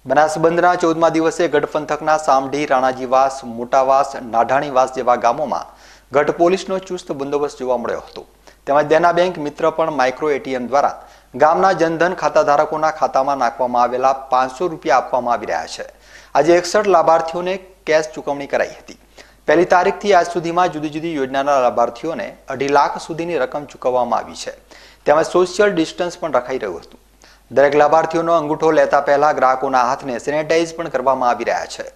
બનાસબંધના 14મા દિવસે ગઢ પંથકના સામઢી, રાણાજીવાસ, મોટાવાસ, નાઢાણીવાસ જેવા ગામોમાં ગઢ પોલીસનો ચુસ્ત બંદોબસ્ત જોવા મળ્યો હતો। તેમજ દેના બેંક મિત્ર પણ માઇક્રો એટીએમ દ્વારા ગામના જનધન ખાતાધારકોના ખાતામાં નાખવામાં આવેલા 500 રૂપિયા આપવામાં આવી રહ્યા છે। આજે 61 લાભાર્થીઓને કેશ ચૂકવણી કરાઈ હતી। પહેલી તારીખથી આજ સુધીમાં જુદી જુદી યોજનાના લાભાર્થીઓને 2.5 લાખ સુધીની રકમ ચૂકવવામાં આવી છે। તેમજ સોશિયલ ડિસ્ટન્સ પણ રખાઈ રહ્યું હતું। દરેક લાભાર્થીઓનો અંગૂઠો લેતા પહેલા ગ્રાહકોના હાથને સેનેટાઈઝ પણ કરવામાં આવી રહ્યા છે।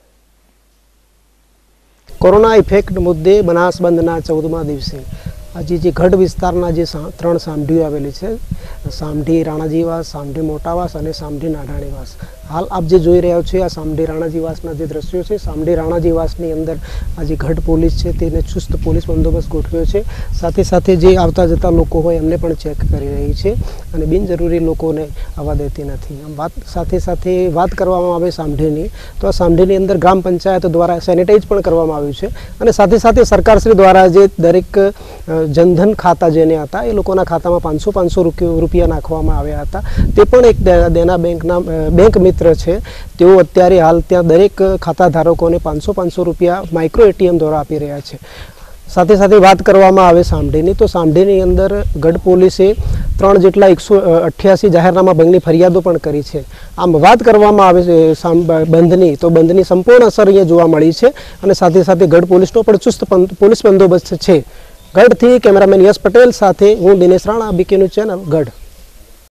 કોરોના ઇફેક્ટ મુદ્દે બનાસબંધના 14મા દિવસે આજે જે ગઢ વિસ્તારના જે 3 સામઢીઓ આવેલી છે, સામઢી રાણાજીવાસ, સામઢી મોટાવાસ અને સામઢી નાઢાણીવાસ, હાલ આપ જે જોઈ રહ્યા છો આ સામઢી રાણાજીવાસના જે દ્રશ્યો છે। સામઢી રાણાજીવાસની અંદર આજે ગઢ પોલીસ છે તેને ચુસ્ત પોલીસ બંદોબસ્ત ગોઠવ્યો છે। સાથે સાથે જે આવતા જતા લોકો હોય એમને પણ ચેક કરી રહી છે અને બિનજરૂરી લોકોને આવવા દેતી નથી। આમ સાથે વાત કરવામાં આવે સામઢીની, તો આ સામઢીની અંદર ગ્રામ પંચાયત દ્વારા સેનિટાઈઝ પણ કરવામાં આવ્યું છે અને સાથે સરકારશ્રી દ્વારા જે દરેક જનધન ખાતા જેને હતા એ લોકોના ખાતામાં 500 રૂપિયા નાખવામાં આવ્યા હતા। તે પણ એક દેના બેંકના બેંક મિત્ર છે, તેઓ અત્યારે હાલ ત્યાં દરેક ખાતાધારકોને 500 રૂપિયા માઇક્રો એટીએમ દ્વારા આપી રહ્યા છે। સાથે વાત કરવામાં આવે સામઢીની, તો સામઢીની અંદર ગઢ પોલીસે 3 જેટલા 188 જાહેરનામા ભંગની ફરિયાદો પણ કરી છે। આમ વાત કરવામાં આવે બંધની, તો બંધની સંપૂર્ણ અસર અહીંયા જોવા મળી છે અને સાથે ગઢ પોલીસનો પણ ચુસ્ત પોલીસ બંદોબસ્ત છે। ગઢથી કેમેરામેન યશ પટેલ સાથે હું Dinesh Rana, BK news channel, ગઢ।